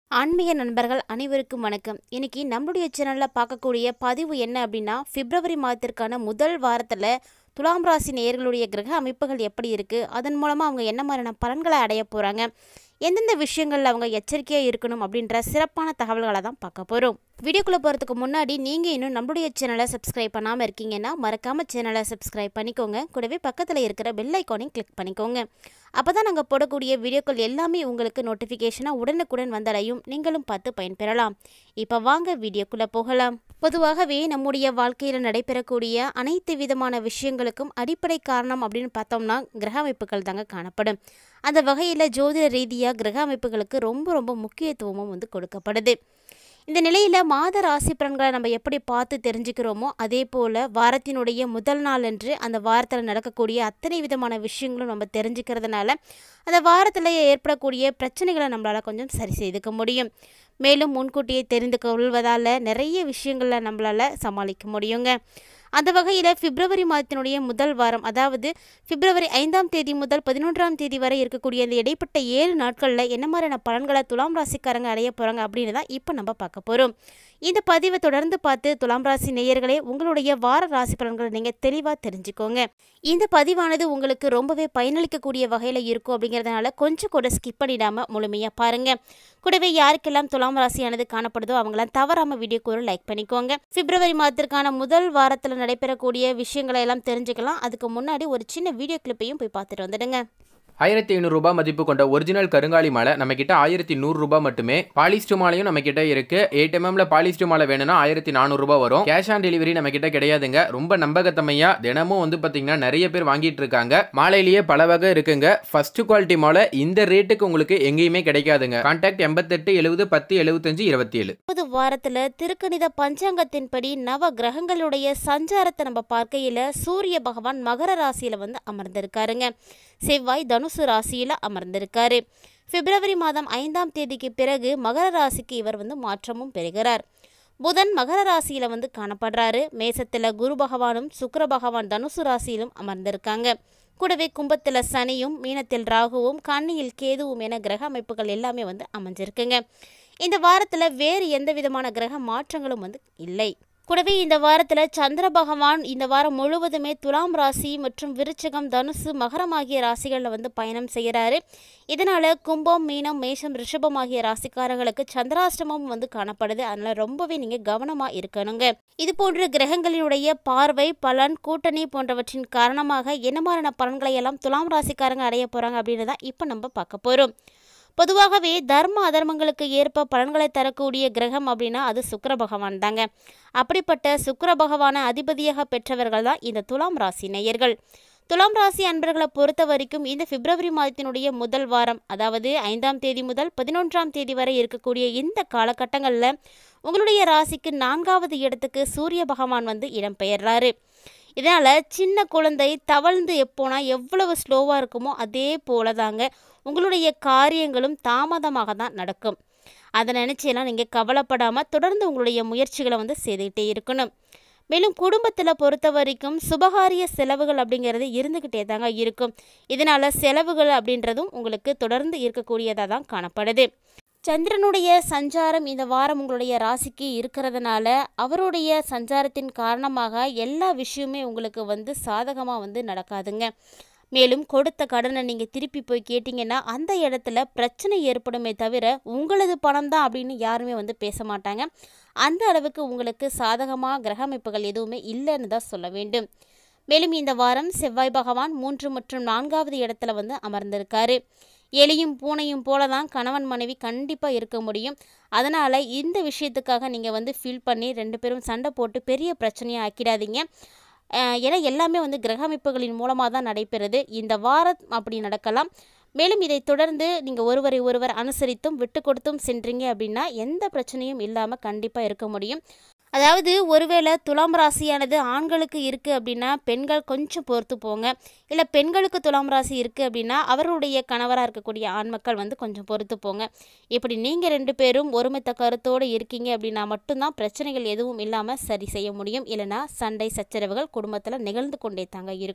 ஆன்மீக நண்பர்கள் அனைவருக்கும் வணக்கம். இன்னைக்கு நம்மளுடைய சேனலில் பார்க்கக்கூடிய பதிவு என்ன அப்படின்னா, பிப்ரவரி மாதத்திற்கான முதல் வாரத்தில் துலாம் ராசி நேயர்களுடைய கிரக அமைப்புகள் எப்படி இருக்குது, அதன் மூலமாக அவங்க என்ன மாதிரியான பலன்களை அடைய போகிறாங்க, எந்தெந்த விஷயங்களில் அவங்க எச்சரிக்கையாக இருக்கணும் அப்படின்ற சிறப்பான தகவல்களை தான் பார்க்க போகிறோம். வீடியோக்குள்ளே போகிறதுக்கு முன்னாடி நீங்கள் இன்னும் நம்மளுடைய சேனலை சப்ஸ்கிரைப் பண்ணாமல் இருக்கீங்கன்னா மறக்காமல் சேனலை சப்ஸ்கிரைப் பண்ணிக்கோங்க. கூடவே பக்கத்தில் இருக்கிற பெல் ஐக்கானையும் கிளிக் பண்ணிக்கோங்க. அப்போ தான் நாங்கள் போடக்கூடிய வீடியோக்கள் எல்லாமே உங்களுக்கு நோட்டிஃபிகேஷனாக உடனுக்குடன் வந்தடையும், நீங்களும் பார்த்து பயன்பெறலாம். இப்போ வாங்க வீடியோக்குள்ளே போகலாம். பொதுவாகவே நம்முடைய வாழ்க்கையில் நடைபெறக்கூடிய அனைத்து விதமான விஷயங்களுக்கும் அடிப்படை காரணம் அப்படின்னு பார்த்தோம்னா கிரக அமைப்புகள் தாங்க காணப்படும். அந்த வகையில் ஜோதிட ரீதியாக கிரக அமைப்புகளுக்கு ரொம்ப முக்கியத்துவமும் கொடுக்கப்படுது. இந்த நிலையில் மாத ராசி பலன்களை நம்ம எப்படி பார்த்து தெரிஞ்சுக்கிறோமோ அதே போல் வாரத்தினுடைய முதல் நாள் அன்று அந்த வாரத்தில் நடக்கக்கூடிய அத்தனை விதமான விஷயங்களும் நம்ம தெரிஞ்சுக்கிறதுனால அந்த வாரத்தில் ஏற்படக்கூடிய பிரச்சனைகளை நம்மளால் கொஞ்சம் சரி செய்துக்க முடியும். மேலும் முன்கூட்டியே தெரிந்து கொள்வதால் நிறைய விஷயங்களில் நம்மளால் சமாளிக்க முடியுங்க. அந்த வகையில் பிப்ரவரி மாதத்தினுடைய முதல் வாரம், அதாவது பிப்ரவரி 5ஆம் தேதி முதல் 11ஆம் தேதி வரை இருக்கக்கூடிய இந்த இடைப்பட்ட 7 நாட்களில் என்ன மாதிரியான பலன்களை துலாம் ராசிக்காரங்க அடைய போகிறாங்க அப்படின்னு தான் இப்போ நம்ம பார்க்க போகிறோம். இந்த பதிவை தொடர்ந்து பார்த்து துலாம் ராசி நேயர்களே உங்களுடைய வார ராசி பலன்களை நீங்கள் தெளிவாக தெரிஞ்சுக்கோங்க. இந்த பதிவானது உங்களுக்கு ரொம்பவே பயனளிக்கக்கூடிய வகையில் இருக்கும் அப்படிங்கிறதுனால கொஞ்சம் கூட ஸ்கிப் பண்ணிடாமல் முழுமையாக பாருங்கள். கூடவே யாருக்கெல்லாம் துலாம் ராசியானது காணப்படுதோ அவங்களாம் தவறாமல் வீடியோக்கு ஒரு லைக் பண்ணிக்கோங்க. பிப்ரவரி மாதத்திற்கான முதல் வாரத்தில் நடைபெறக்கூடிய விஷயங்களை எல்லாம் தெரிஞ்சுக்கலாம். அதுக்கு முன்னாடி ஒரு சின்ன வீடியோ கிளிப்பையும் போய் பார்த்துட்டு வந்துடுங்க. 1500 ரூபாய் மதிப்பு கொண்ட ஒரிஜினல் கருங்காலி மாலை நம்ம கிட்ட 1100 ரூபாய் மட்டுமே. பாலிஸ்டர் மாலையும் நம்ம கிட்ட இருக்கு. 8mm பாலிஸ்டர் மாலை வேணும்னா 1400 ரூபாய் வரும். கேஷ் ஆன் டெலிவரி நம்ம கிட்ட கிடையாதுங்க. ரொம்ப நம்பகத்தன்மையா தினமும் பாத்தீங்கன்னா நிறைய பேர் வாங்கிட்டு இருக்காங்க. மாலையிலேயே பல வகை இருக்குங்க. ஃபர்ஸ்ட் குவாலிட்டி மாலை இந்த ரேட்டுக்கு உங்களுக்கு எங்கேயுமே கிடைக்காதுங்க. கான்டாக்ட் 88 70 10 75 27. புது வாரத்துல திருக்கணித பஞ்சாங்கத்தின்படி நவ கிரகங்களுடைய சஞ்சாரத்தை நம்ம பார்க்கையில சூரிய பகவான் மகர ராசியில அமர்ந்திருக்காருங்க. செவ்வாய் தனுசு ராசியில் அமர்ந்திருக்காரு. பிப்ரவரி மாதம் 5ஆம் தேதிக்கு பிறகு மகர ராசிக்கு இவர் மாற்றமும் பெறுகிறார். புதன் மகர ராசியில் காணப்படுறாரு. மேசத்தில் குரு பகவானும் சுக்கிர பகவான் தனுசு ராசியிலும் அமர்ந்திருக்காங்க. கூடவே கும்பத்தில் சனியும் மீனத்தில் ராகுவும் கன்னியில் கேதுவும் என கிரக அமைப்புகள் எல்லாமே அமைஞ்சிருக்குங்க. இந்த வாரத்தில் வேறு எந்த விதமான கிரக மாற்றங்களும் இல்லை. கூடவே இந்த வாரத்தில் சந்திர பகவான் இந்த வாரம் முழுவதுமே துலாம் ராசி மற்றும் விருச்சிகம் தனுசு மகரம் ஆகிய ராசிகளில் பயணம் செய்கிறாரு. இதனால் கும்பம் மீனம் மேஷம் ரிஷபம் ஆகிய ராசிக்காரர்களுக்கு சந்திராஷ்டமம் காணப்படுது. அதனால் ரொம்பவே நீங்கள் கவனமாக இருக்கணுங்க. இது போன்ற கிரகங்களினுடைய பார்வை பலன் கூட்டணி போன்றவற்றின் காரணமாக என்ன மாதிரியான பலன்களை எல்லாம் துலாம் ராசிக்காரங்க அடைய போகிறாங்க அப்படின்னு தான் இப்போ நம்ம பார்க்க போகிறோம். பொதுவாகவே தர்ம அதர்மங்களுக்கு ஏற்ப பலன்களை தரக்கூடிய கிரகம் அப்படின்னா அது சுக்கிர பகவான் தாங்க. அப்படிப்பட்ட சுக்கிர பகவான அதிபதியாக பெற்றவர்கள் தான் இந்த துலாம் ராசி நேயர்கள். துலாம் ராசி அன்பர்களை பொறுத்த வரைக்கும் இந்த பிப்ரவரி மாதத்தினுடைய முதல் வாரம், அதாவது 5ஆம் தேதி முதல் 11ஆம் தேதி வரை இருக்கக்கூடிய இந்த காலகட்டங்களில் உங்களுடைய ராசிக்கு 4வது இடத்துக்கு சூரிய பகவான் இடம்பெயர்றாரு. இதனால் சின்ன குழந்தை தவழ்ந்து எப்போனா எவ்வளவு ஸ்லோவாக இருக்குமோ அதே போல தாங்க உங்களுடைய காரியங்களும் தாமதமாக தான் நடக்கும். அதை நினச்செல்லாம் நீங்கள் கவலைப்படாமல் தொடர்ந்து உங்களுடைய முயற்சிகளை செய்துக்கிட்டே இருக்கணும். மேலும் குடும்பத்தில் பொறுத்த வரைக்கும் சுபகாரிய செலவுகள் அப்படிங்கிறது இருந்துக்கிட்டே தாங்க இருக்கும். இதனால் செலவுகள் அப்படின்றதும் உங்களுக்கு தொடர்ந்து இருக்கக்கூடியதாக தான் காணப்படுது. சந்திரனுடைய சஞ்சாரம் இந்த வாரம் உங்களுடைய ராசிக்கு இருக்கிறதுனால அவருடைய சஞ்சாரத்தின் காரணமாக எல்லா விஷயமே உங்களுக்கு சாதகமாக நடக்காதுங்க. மேலும் கொடுத்த கடனை நீங்கள் திருப்பி போய் கேட்டிங்கன்னா அந்த இடத்துல பிரச்சனை ஏற்படுமே தவிர உங்களது பணம் தான் அப்படின்னு யாருமே பேச மாட்டாங்க. அந்த அளவுக்கு உங்களுக்கு சாதகமாக கிரக அமைப்புகள் எதுவுமே இல்லைன்னு தான் சொல்ல வேண்டும். மேலும் இந்த வாரம் செவ்வாய் பகவான் 3 மற்றும் 4வது இடத்துல அமர்ந்திருக்காரு. எலியும் பூனையும் போல தான் கணவன் மனைவி கண்டிப்பாக இருக்க முடியும். அதனால் இந்த விஷயத்துக்காக நீங்கள் ஃபீல் பண்ணி 2 பேரும் சண்டை போட்டு பெரிய பிரச்சனையாக ஆக்கிடாதீங்க. ஏன்னா எல்லாமே கிரக அமைப்புகளின் மூலமாக தான் நடைபெறுது. இந்த வாரம் அப்படி நடக்கலாம். மேலும் இதை தொடர்ந்து நீங்கள் ஒருவரை ஒருவர் அனுசரித்தும் விட்டு கொடுத்தும் சென்றீங்க அப்படின்னா எந்த பிரச்சனையும் இல்லாமல் கண்டிப்பாக இருக்க முடியும். அதாவது ஒருவேளை துலாம் ராசியானது ஆண்களுக்கு இருக்குது அப்படின்னா பெண்கள் கொஞ்சம் பொறுத்து போங்க. இல்லை பெண்களுக்கு துலாம் ராசி இருக்குது அப்படின்னா அவருடைய கணவராக இருக்கக்கூடிய ஆண் மக்கள் கொஞ்சம் பொறுத்து போங்க. இப்படி நீங்கள் 2 பேரும் ஒருமித்த கருத்தோடு இருக்கீங்க அப்படின்னா மட்டும்தான் பிரச்சனைகள் எதுவும் இல்லாமல் சரி செய்ய முடியும். இல்லைனா சண்டை சச்சரவுகள் குடும்பத்தில் நிகழ்ந்து கொண்டே தாங்க இருக்கும்.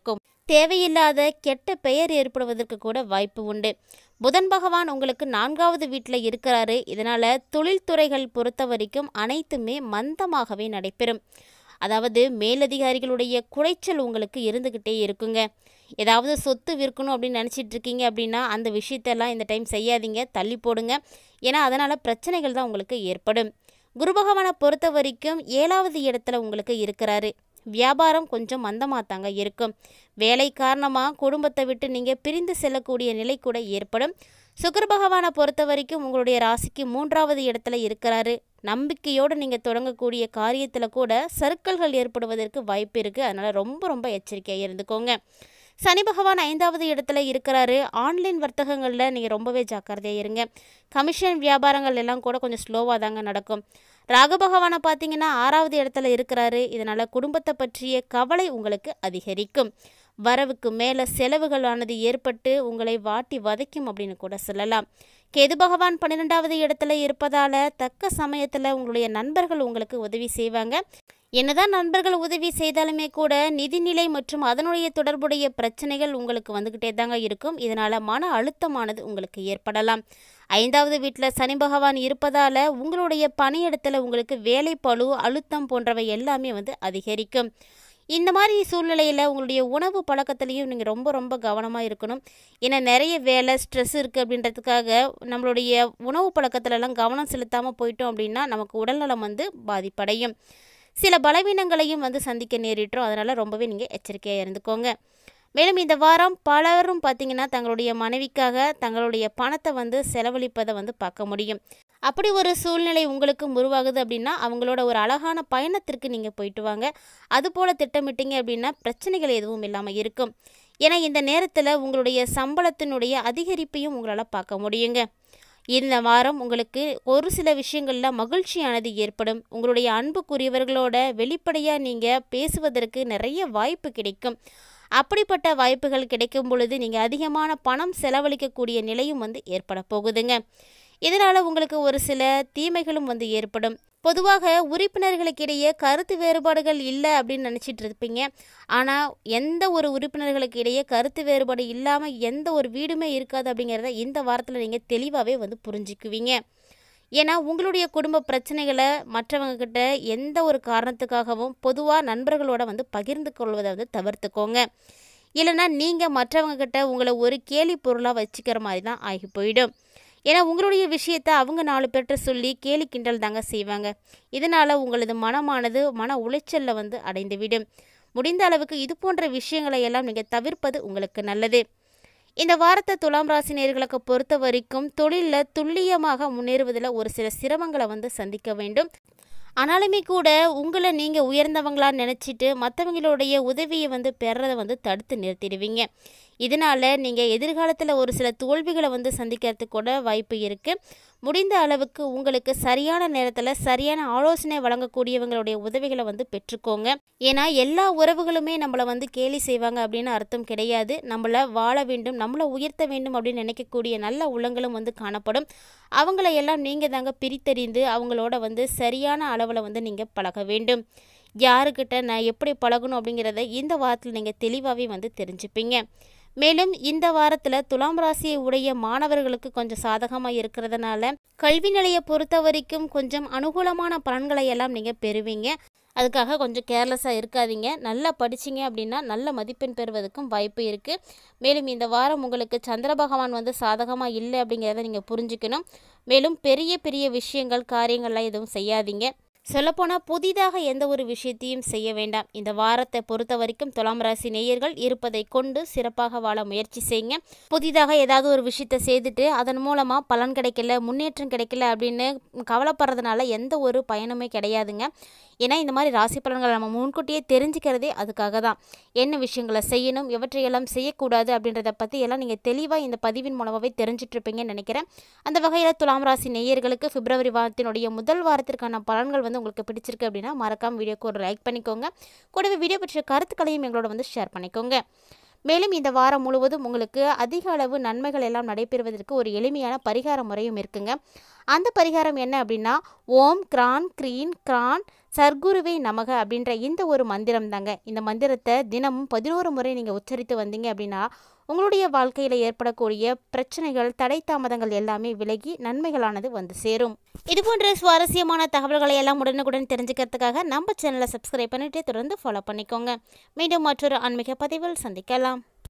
தேவையில்லாத கெட்ட பெயர் ஏற்படுவதற்கு கூட வாய்ப்பு உண்டு. புதன் பகவான் உங்களுக்கு 4வது வீட்டில் இருக்கிறாரு. இதனால் தொழில்துறைகள் பொறுத்த வரைக்கும் அனைத்துமே மந்தமாகவே நடைபெறும். அதாவது மேலதிகாரிகளுடைய குறைச்சல் உங்களுக்கு இருந்துக்கிட்டே இருக்குங்க. ஏதாவது சொத்து விற்கணும் அப்படின்னு நினச்சிட்டு இருக்கீங்க அப்படின்னா அந்த விஷயத்தெல்லாம் இந்த டைம் செய்யாதீங்க, தள்ளி போடுங்க. ஏன்னா அதனால் பிரச்சனைகள் தான் உங்களுக்கு ஏற்படும். குரு பகவானை பொறுத்த வரைக்கும் 7வது இடத்துல உங்களுக்கு இருக்கிறாரு. வியாபாரம் கொஞ்சம் மந்தமாக தாங்க இருக்கும். வேலை காரணமாக குடும்பத்தை விட்டு நீங்கள் பிரிந்து செல்லக்கூடிய நிலை கூட ஏற்படும். சுக்கிர பகவானை பொறுத்த வரைக்கும் உங்களுடைய ராசிக்கு 3வது இடத்துல இருக்கிறாரு. நம்பிக்கையோடு நீங்கள் தொடங்கக்கூடிய காரியத்தில் கூட சறுக்கல்கள் ஏற்படுவதற்கு வாய்ப்பு இருக்குது. அதனால் ரொம்ப ரொம்ப எச்சரிக்கையாக இருந்துக்கோங்க. சனி பகவான் 5வது இடத்துல இருக்கிறாரு. ஆன்லைன் வர்த்தகங்களில் நீங்கள் ரொம்பவே ஜாக்கிரதையாக இருங்க. கமிஷன் வியாபாரங்கள் எல்லாம் கூட கொஞ்சம் ஸ்லோவாக தாங்க நடக்கும். ராகு பகவானை பார்த்தீங்கன்னா 6வது இடத்துல இருக்கிறாரு. இதனால் குடும்பத்தை பற்றிய கவலை உங்களுக்கு அதிகரிக்கும். வரவுக்கு மேலே செலவுகளானது ஏற்பட்டு உங்களை வாட்டி வதைக்கும் அப்படின்னு கூட சொல்லலாம். கேது பகவான் 12வது இடத்துல இருப்பதால் தக்க சமயத்தில் உங்களுடைய நண்பர்கள் உங்களுக்கு உதவி செய்வாங்க. என்னதான் நண்பர்கள் உதவி செய்தாலுமே கூட நிதிநிலை மற்றும் அதனுடைய தொடர்புடைய பிரச்சனைகள் உங்களுக்கு வந்துக்கிட்டே தாங்க இருக்கும். இதனால் மன அழுத்தமானது உங்களுக்கு ஏற்படலாம். 5வது வீட்டில் சனி பகவான் இருப்பதால் உங்களுடைய பணியிடத்தில் உங்களுக்கு வேலைப்பளு, அழுத்தம் போன்றவை எல்லாமே அதிகரிக்கும். இந்த மாதிரி சூழ்நிலையில் உங்களுடைய உணவு பழக்கத்துலேயும் நீங்கள் ரொம்ப ரொம்ப கவனமாக இருக்கணும். ஏன்னா நிறைய வேலை ஸ்ட்ரெஸ் இருக்குது அப்படின்றதுக்காக நம்மளுடைய உணவு பழக்கத்துலலாம் கவனம் செலுத்தாமல் போயிட்டோம் அப்படின்னா நமக்கு உடல்நலம் பாதிப்படையும். சில பலவீனங்களையும் சந்திக்க நேரிட்டோம். அதனால் ரொம்பவே நீங்கள் எச்சரிக்கையாக இருந்துக்கோங்க. மேலும் இந்த வாரம் பலரும் பார்த்திங்கன்னா தங்களுடைய மனைவிக்காக தங்களுடைய பணத்தை செலவழிப்பதை பார்க்க முடியும். அப்படி ஒரு சூழ்நிலை உங்களுக்கு உருவாகுது அப்படின்னா அவங்களோட ஒரு அழகான பயணத்திற்கு நீங்கள் போயிட்டு வாங்க. அதுபோல் திட்டமிட்டீங்க அப்படின்னா பிரச்சனைகள் எதுவும் இல்லாமல் இருக்கும். ஏன்னா இந்த நேரத்தில் உங்களுடைய சம்பளத்தினுடைய அதிகரிப்பையும் உங்களால் பார்க்க முடியுங்க. இந்த வாரம் உங்களுக்கு ஒரு சில விஷயங்களில் மகிழ்ச்சியானது ஏற்படும். உங்களுடைய அன்புக்குரியவர்களோட வெளிப்படையாக நீங்கள் பேசுவதற்கு நிறைய வாய்ப்பு கிடைக்கும். அப்படிப்பட்ட வாய்ப்புகள் கிடைக்கும் பொழுது நீங்கள் அதிகமான பணம் செலவழிக்கக்கூடிய நிலையும் ஏற்பட போகுதுங்க. இதனால் உங்களுக்கு ஒரு சில தீமைகளும் ஏற்படும். பொதுவாக உறுப்பினர்களுக்கிடையே கருத்து வேறுபாடுகள் இல்லை அப்படின்னு நினச்சிட்டு இருப்பீங்க. ஆனால் எந்த ஒரு உறுப்பினர்களுக்கு இடையே கருத்து வேறுபாடு இல்லாமல் எந்த ஒரு வீடுமே இருக்காது அப்படிங்கிறத இந்த வாரத்தில் நீங்கள் தெளிவாகவே புரிஞ்சுக்குவீங்க. ஏன்னா உங்களுடைய குடும்ப பிரச்சனைகளை மற்றவங்கக்கிட்ட எந்த ஒரு காரணத்துக்காகவும் பொதுவாக நண்பர்களோட பகிர்ந்து கொள்வதை தவிர்த்துக்கோங்க. இல்லைன்னா நீங்கள் மற்றவங்கக்கிட்ட உங்களை ஒரு கேலி பொருளாக வச்சுக்கிற மாதிரி தான் ஆகி போயிடும். ஏன்னா உங்களுடைய விஷயத்தை அவங்க 4 பேர்கிட்ட சொல்லி கேலி கிண்டல் தாங்க செய்வாங்க. இதனால் உங்களது மனமானது மன உளைச்சலில் அடைந்துவிடும். முடிந்த அளவுக்கு இது போன்ற விஷயங்களை எல்லாம் நீங்கள் தவிர்ப்பது உங்களுக்கு நல்லது. இந்த வாரத்தை துலாம் ராசி நேயர்களுக்கு பொறுத்த வரைக்கும் தொழிலில் துல்லியமாக முன்னேறுவதில் ஒரு சில சிரமங்களை சந்திக்க வேண்டும். ஆனாலுமே கூட உங்களை நீங்கள் உயர்ந்தவங்களான்னு நினச்சிட்டு மற்றவங்களுடைய உதவியை பெறதை தடுத்து நிறுத்திடுவீங்க. இதனால் நீங்கள் எதிர்காலத்தில் ஒரு சில தோல்விகளை சந்திக்கிறதுக்கு கூட வாய்ப்பு இருக்குது. முடிந்த அளவுக்கு உங்களுக்கு சரியான நேரத்தில் சரியான ஆலோசனை வழங்கக்கூடியவங்களுடைய உதவிகளை பெற்றுக்கோங்க. ஏன்னா எல்லா உறவுகளுமே நம்மளை கேலி செய்வாங்க அப்படின்னு அர்த்தம் கிடையாது. நம்மளை வாழ வேண்டும், நம்மளை உயர்த்த வேண்டும் அப்படின்னு நினைக்கக்கூடிய நல்ல உள்ளங்களும் காணப்படும். அவங்கள எல்லாம் நீங்கள் தாங்க பிரித்தறிந்து அவங்களோட சரியான அளவில் நீங்கள் பழக வேண்டும். யாருக்கிட்ட நான் எப்படி பழகணும் அப்படிங்கிறத இந்த வாரத்தில் நீங்கள் தெளிவாகவே தெரிஞ்சுப்பீங்க. மேலும் இந்த வாரத்தில் துலாம் ராசியை உடைய மாணவர்களுக்கு கொஞ்சம் சாதகமாக இருக்கிறதுனால கல்வி நிலையை பொறுத்த வரைக்கும் கொஞ்சம் அனுகூலமான பலன்களை எல்லாம் நீங்கள் பெறுவீங்க. அதுக்காக கொஞ்சம் கேர்லெஸ்ஸாக இருக்காதீங்க. நல்லா படிச்சிங்க அப்படின்னா நல்ல மதிப்பெண் பெறுவதற்கும் வாய்ப்பு இருக்குது. மேலும் இந்த வாரம் உங்களுக்கு சந்திர பகவான் சாதகமாக இல்லை அப்படிங்கிறத நீங்கள் புரிஞ்சுக்கணும். மேலும் பெரிய பெரிய விஷயங்கள் காரியங்கள்லாம் எதுவும் செய்யாதீங்க. சொல்லப்போனால் புதிதாக எந்த ஒரு விஷயத்தையும் செய்ய வேண்டாம். இந்த வாரத்தை பொறுத்த வரைக்கும் துலாம் ராசி நேயர்கள் இருப்பதை கொண்டு சிறப்பாக வாழ முயற்சி செய்யுங்க. புதிதாக ஏதாவது ஒரு விஷயத்தை செய்துட்டு அதன் மூலமாக பலன் கிடைக்கல, முன்னேற்றம் கிடைக்கல அப்படின்னு கவலைப்படுறதுனால எந்த ஒரு பயனுமே கிடையாதுங்க. ஏன்னா இந்த மாதிரி ராசி பலன்களை நம்ம முன்கூட்டியே தெரிஞ்சுக்கிறதே அதுக்காக தான். என்ன விஷயங்களை செய்யணும், எவற்றையெல்லாம் செய்யக்கூடாது அப்படின்றத பற்றி எல்லாம் நீங்கள் தெளிவாக இந்த பதிவின் மூலமாகவே தெரிஞ்சிட்ருப்பீங்கன்னு நினைக்கிறேன். அந்த வகையில் துலாம் ராசி நேயர்களுக்கு பிப்ரவரி வாரத்தினுடைய முதல் வாரத்திற்கான பலன்கள் உங்களுக்கு பிடிச்சிருக்கு அப்படின்னா மறக்காமல் வீடியோக்கு ஒரு லைக் பண்ணிக்கோங்க. கூடவே வீடியோ பற்றிய கருத்துக்களையும் எங்களோட ஷேர் பண்ணிக்கோங்க. மேலும் இந்த வாரம் முழுவதும் உங்களுக்கு அதிக அளவு நன்மைகள் எல்லாம் நடைபெறுவதற்கு ஒரு எளிமையான பரிகார முறையும் இருக்குங்க. அந்த பரிகாரம் என்ன அப்படின்னா, ஓம் கிரான் க்ரீன் கிரான் சர்க்குருவே நமக அப்படின்ற இந்த ஒரு மந்திரம் தாங்க. இந்த மந்திரத்தை தினமும் 11 முறை நீங்கள் உச்சரித்து வந்தீங்க அப்படின்னா உங்களுடைய வாழ்க்கையில் ஏற்படக்கூடிய பிரச்சனைகள், தடை தாமதங்கள் எல்லாமே விலகி நன்மைகளானது வந்து சேரும். இதுபோன்ற சுவாரஸ்யமான தகவல்களை எல்லாம் உடனுக்குடன் தெரிஞ்சுக்கிறதுக்காக நம்ம சேனலை சப்ஸ்கிரைப் பண்ணிட்டு தொடர்ந்து ஃபாலோ பண்ணிக்கோங்க. மீண்டும் மற்றொரு ஆன்மீக பதிவில் சந்திக்கலாம்.